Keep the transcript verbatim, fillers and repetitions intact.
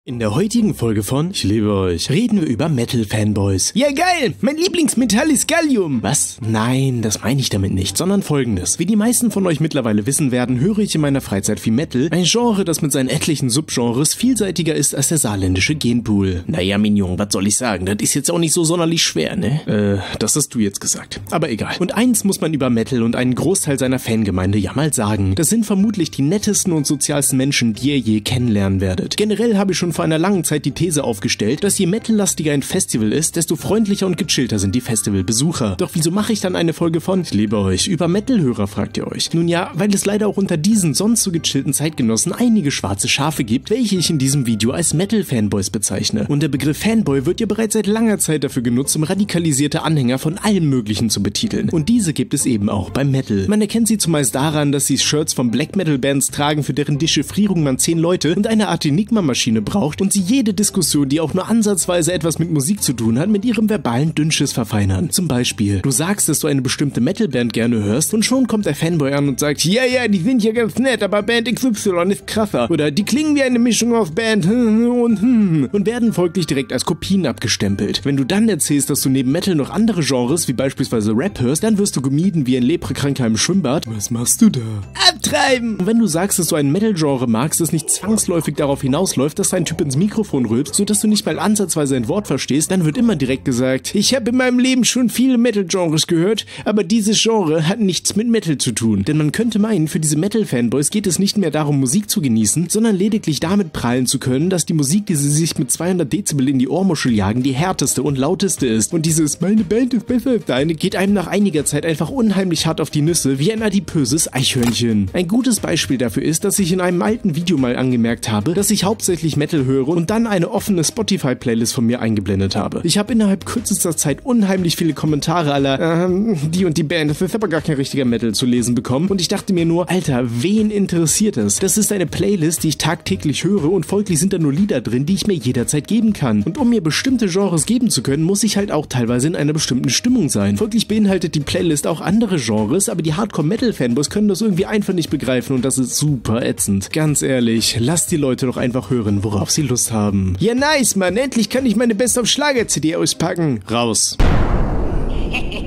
In der heutigen Folge von Ich liebe euch reden wir über Metal-Fanboys. Ja geil, mein Lieblingsmetall ist Gallium. Was? Nein, das meine ich damit nicht, sondern folgendes. Wie die meisten von euch mittlerweile wissen werden, höre ich in meiner Freizeit viel Metal, ein Genre, das mit seinen etlichen Subgenres vielseitiger ist als der saarländische Genpool. Naja, Mignon, was soll ich sagen, das ist jetzt auch nicht so sonderlich schwer, ne? Äh, das hast du jetzt gesagt. Aber egal. Und eins muss man über Metal und einen Großteil seiner Fangemeinde ja mal sagen. Das sind vermutlich die nettesten und sozialsten Menschen, die ihr je kennenlernen werdet. Generell habe ich schon vor einer langen Zeit die These aufgestellt, dass je metallastiger ein Festival ist, desto freundlicher und gechillter sind die Festivalbesucher. Doch wieso mache ich dann eine Folge von Ich liebe euch über Metal-Hörer, fragt ihr euch? Nun ja, weil es leider auch unter diesen sonst so gechillten Zeitgenossen einige schwarze Schafe gibt, welche ich in diesem Video als Metal-Fanboys bezeichne. Und der Begriff Fanboy wird ja bereits seit langer Zeit dafür genutzt, um radikalisierte Anhänger von allem Möglichen zu betiteln. Und diese gibt es eben auch beim Metal. Man erkennt sie zumeist daran, dass sie Shirts von Black-Metal-Bands tragen, für deren Dechiffrierung man zehn Leute und eine Art Enigma-Maschine braucht und sie jede Diskussion, die auch nur ansatzweise etwas mit Musik zu tun hat, mit ihrem verbalen Dünnschiss verfeinern. Zum Beispiel, du sagst, dass du eine bestimmte Metal-Band gerne hörst und schon kommt der Fanboy an und sagt, ja, ja, die sind ja ganz nett, aber Band X Y ist krasser. Oder die klingen wie eine Mischung aus Band und und werden folglich direkt als Kopien abgestempelt. Wenn du dann erzählst, dass du neben Metal noch andere Genres, wie beispielsweise Rap hörst, dann wirst du gemieden wie ein Leprakranker im Schwimmbad. Was machst du da? Abtreiben! Und wenn du sagst, dass du ein Metal-Genre magst, das nicht zwangsläufig darauf hinausläuft, dass dein Typ ins Mikrofon rülpst, sodass du nicht mal ansatzweise ein Wort verstehst, dann wird immer direkt gesagt, ich habe in meinem Leben schon viele Metal-Genres gehört, aber dieses Genre hat nichts mit Metal zu tun. Denn man könnte meinen, für diese Metal-Fanboys geht es nicht mehr darum, Musik zu genießen, sondern lediglich damit prahlen zu können, dass die Musik, die sie sich mit zweihundert Dezibel in die Ohrmuschel jagen, die härteste und lauteste ist. Und dieses, meine Band ist besser als deine, geht einem nach einiger Zeit einfach unheimlich hart auf die Nüsse, wie ein adipöses Eichhörnchen. Ein gutes Beispiel dafür ist, dass ich in einem alten Video mal angemerkt habe, dass ich hauptsächlich Metal höre und dann eine offene Spotify-Playlist von mir eingeblendet habe. Ich habe innerhalb kürzester Zeit unheimlich viele Kommentare aller ähm, die und die Band, das ist aber gar kein richtiger Metal zu lesen bekommen und ich dachte mir nur, Alter, wen interessiert es? Das ist eine Playlist, die ich tagtäglich höre und folglich sind da nur Lieder drin, die ich mir jederzeit geben kann. Und um mir bestimmte Genres geben zu können, muss ich halt auch teilweise in einer bestimmten Stimmung sein. Folglich beinhaltet die Playlist auch andere Genres, aber die Hardcore-Metal-Fanboys können das irgendwie einfach nicht begreifen und das ist super ätzend. Ganz ehrlich, lasst die Leute doch einfach hören, worauf sie Lust haben. Ja nice, Mann, endlich kann ich meine Best-of-Schlager-C D auspacken. Raus.